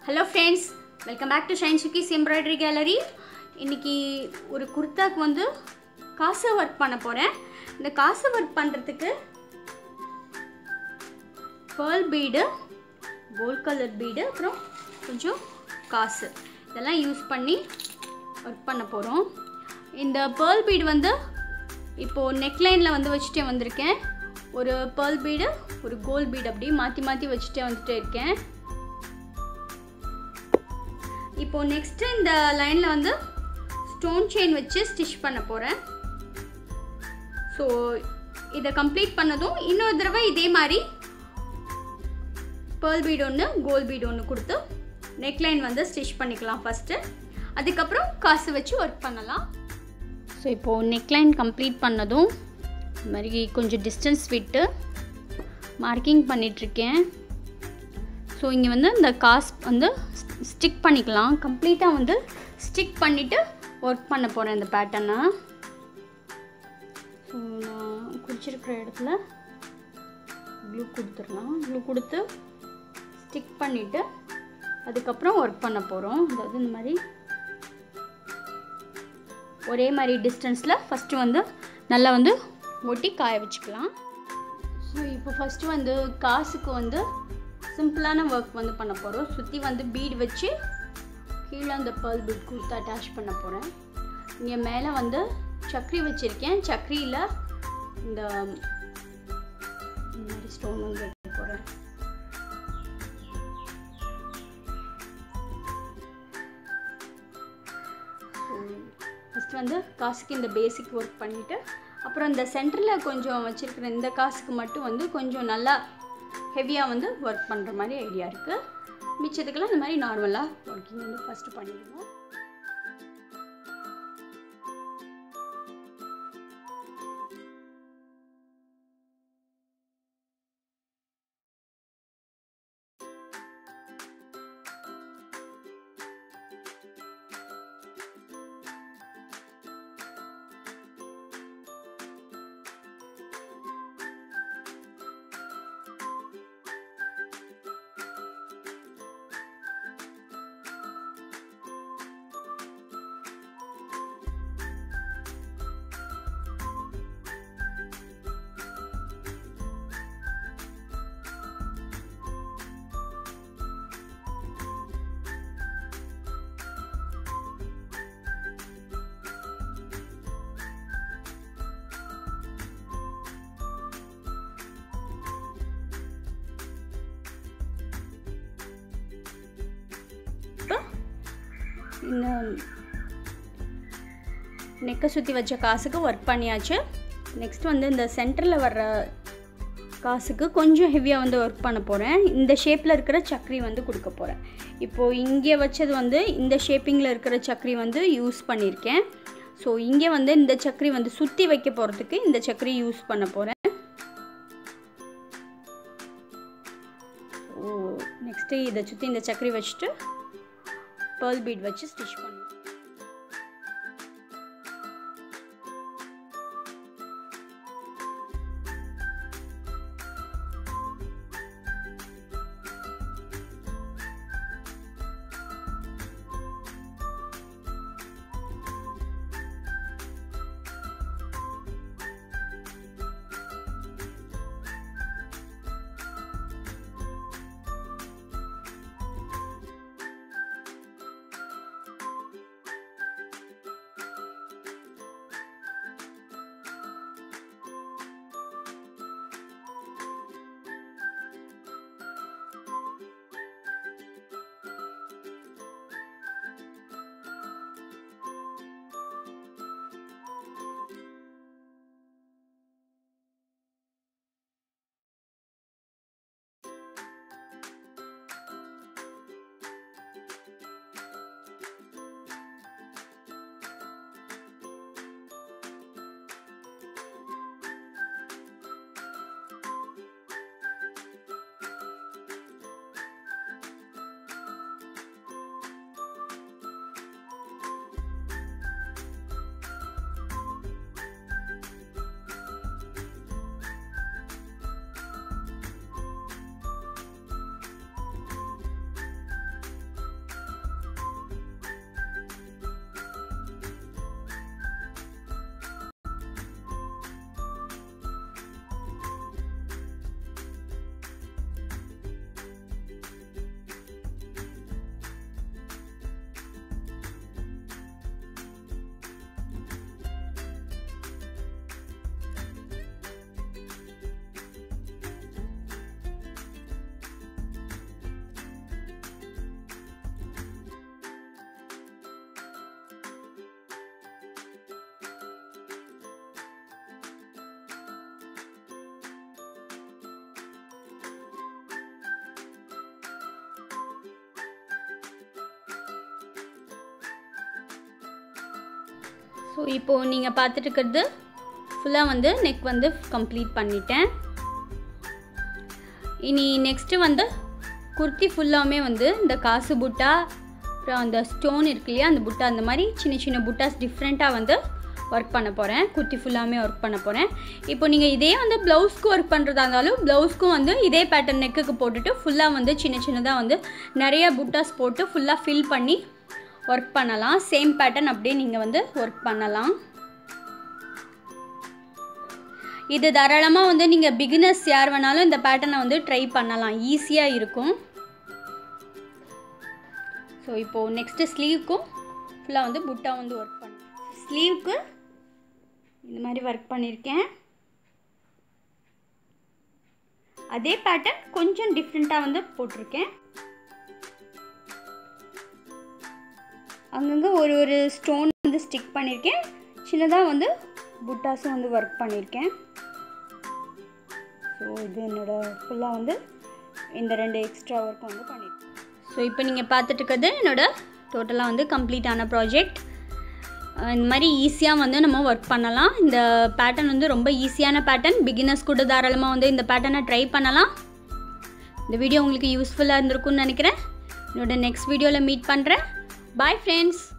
Hello friends, welcome back to Shine Shukis Embroidery Gallery. இன்னைக்கு ஒரு குர்தாக்கு வந்து காசு வர்க் பண்ண போறேன். இந்த காசு வர்க் பண்றதுக்கு pearl bead, gold color bead அப்புறம் கொஞ்சம் காசு இதெல்லாம் யூஸ் பண்ணி வர்க் பண்ண போறோம். இந்த pearl bead வந்து இப்போ neck lineல வந்து வச்சிட்டே வந்திருக்கேன். ஒரு pearl bead, ஒரு gold bead அப்படி மாத்தி மாத்தி வச்சிட்டே வந்துட்டே இருக்கேன். இப்போ நெக்ஸ்ட் இந்த லைன்ல வந்து ஸ்டோன் செயின் வச்சு ஸ்டிட்ச் பண்ண போறேன். சோ இத கம்ப்ளீட் பண்ணதும் இன்னொரு தடவை இதே மாதிரி pearl bead ஒன்னு gold bead ஒன்னு கொடுத்து neck line வந்து ஸ்டிட்ச் பண்ணிக்கலாம் ஃபர்ஸ்ட். அதுக்கு அப்புறம் காசு வச்சு வர்க் பண்ணலாம். சோ இப்போ neck line கம்ப்ளீட் பண்ணதும் இந்த மாதிரி கொஞ்சம் டிஸ்டன்ஸ் விட்டு மார்க்கிங் பண்ணிட்டு இருக்கேன். சோ இங்க வந்து இந்த காசு வந்து ஸ்டிக் பண்ணிக்கலாம். கம்ப்ளீட்டா வந்து ஸ்டிக் பண்ணிட்டு வர்க் பண்ண போறேன் இந்த பேட்டர்னை. சோ நான் குறிச்சிருக்கிற இடத்துல க்ளூ கொடுத்துறலாம். க்ளூ கொடுத்து ஸ்டிக் பண்ணிட்டு அதுக்கு அப்புறம் வர்க் பண்ண போறோம். அதாவது இந்த மாதிரி ஒரே மாதிரி டிஸ்டன்ஸ்ல ஃபர்ஸ்ட் வந்து நல்லா வந்து ஒட்டி காய வச்சுக்கலாம். சோ இப்போ ஃபர்ஸ்ட் வந்து காசுக்கு வந்து சிம்பிளான வர்க் வந்து பண்ண போறோம். சுத்தி வந்து பீட் வச்சு கீழ அந்த pearl bead கொடுத்து அட்டாச் பண்ண போறேன். இங்க மேலே வந்து சக்கரி வச்சிருக்கேன். சக்கரியில இந்த மாதிரி ஸ்டோன் வந்து வைக்க போறேன். ஃபர்ஸ்ட் வந்து காசுக்கு இந்த பேசிக் வர்க் பண்ணிட்டு அப்புறம் இந்த சென்டர்ல கொஞ்சம் வச்சிருக்கிற இந்த காசுக்கு மட்டும் வந்து கொஞ்சம் நல்லா ஹெவியா வந்து வர்க் பண்ற மாதிரி ஐடியா இருக்கு. மிச்சத்துக்குலாம் இந்த மாதிரி நார்மலா வர்க்கிங் வந்து ஃபர்ஸ்ட் பண்ணிடுவோம். இந்த நெக்கை சுற்றி வச்ச காசுக்கு ஒர்க் பண்ணியாச்சு. நெக்ஸ்ட் வந்து இந்த சென்டரில் வர்ற காசுக்கு கொஞ்சம் ஹெவியாக வந்து ஒர்க் பண்ண போகிறேன். இந்த ஷேப்பில் இருக்கிற சக்கரி வந்து கொடுக்க போகிறேன். இப்போது இங்கே வச்சது வந்து இந்த ஷேப்பிங்கில் இருக்கிற சக்கரி வந்து யூஸ் பண்ணியிருக்கேன். ஸோ இங்கே வந்து இந்த சக்கரி வந்து சுற்றி வைக்க போகிறதுக்கு இந்த சக்கரி யூஸ் பண்ண போகிறேன். ஸோ நெக்ஸ்ட்டு இதை சுற்றி இந்த சக்கரி வச்சுட்டு pearl bead வச்சு ஸ்டிட்ச் பண்ணுவோம். ஸோ இப்போது நீங்கள் பார்த்துட்டு இருக்கிறது ஃபுல்லாக வந்து நெக் வந்து கம்ப்ளீட் பண்ணிட்டேன். இனி நெக்ஸ்ட்டு வந்து குர்த்தி ஃபுல்லாமே வந்து இந்த காசு புட்டா அப்புறம் அந்த ஸ்டோன் இருக்கு இல்லையா அந்த புட்டா அந்த மாதிரி சின்ன சின்ன புட்டாஸ் டிஃப்ரெண்ட்டாக வந்து ஒர்க் பண்ண போகிறேன். குர்த்தி ஃபுல்லாமே ஒர்க் பண்ண போகிறேன். இப்போ நீங்கள் இதே வந்து ப்ளவுஸ்க்கு ஒர்க் பண்ணுறதா இருந்தாலும் ப்ளவுஸ்க்கும் வந்து இதே பேட்டர்ன் நெக்குக்கு போட்டுட்டு ஃபுல்லாக வந்து சின்ன சின்னதாக வந்து நிறையா புட்டாஸ் போட்டு ஃபுல்லாக ஃபில் பண்ணி ஒர்க் பண்ணலாம். சேம் பேட்டர்ன் அப்படியே நீங்கள் வந்து ஒர்க் பண்ணலாம். இது தாராளமாக வந்து நீங்கள் பிகினர்ஸ் யார் வேணாலும் இந்த பேட்டர்னை வந்து ட்ரை பண்ணலாம். ஈஸியாக இருக்கும். ஸோ இப்போது நெக்ஸ்ட்டு ஸ்லீவ்க்கும் ஃபுல்லாக வந்து புட்டா வந்து ஒர்க் பண்ணேன். ஸ்லீவுக்கு இந்த மாதிரி ஒர்க் பண்ணியிருக்கேன். அதே பேட்டர்ன் கொஞ்சம் டிஃப்ரெண்ட்டாக வந்து போட்டிருக்கேன். அங்கங்கே ஒரு ஒரு ஸ்டோன் வந்து ஸ்டிக் பண்ணியிருக்கேன். சின்னதாக வந்து புட்டாஸும் வந்து ஒர்க் பண்ணியிருக்கேன். ஸோ இது என்னோடய ஃபுல்லாக வந்து இந்த 2 எக்ஸ்ட்ரா ஒர்க் வந்து பண்ணியிருக்கேன். ஸோ இப்போ நீங்கள் பார்த்துட்டு இருக்கிறது என்னோடய டோட்டலாக வந்து கம்ப்ளீட்டான ப்ராஜெக்ட். இந்த மாதிரி ஈஸியாக வந்து நம்ம ஒர்க் பண்ணலாம். இந்த பேட்டர்ன் வந்து ரொம்ப ஈஸியான பேட்டர்ன். பிகினர்ஸ் கூட தாராளமாக வந்து இந்த பேட்டர்னை ட்ரை பண்ணலாம். இந்த வீடியோ உங்களுக்கு யூஸ்ஃபுல்லாக இருந்திருக்கும்னு நினைக்கிறேன். என்னோட நெக்ஸ்ட் வீடியோவில் மீட் பண்ணுறேன். Bye friends.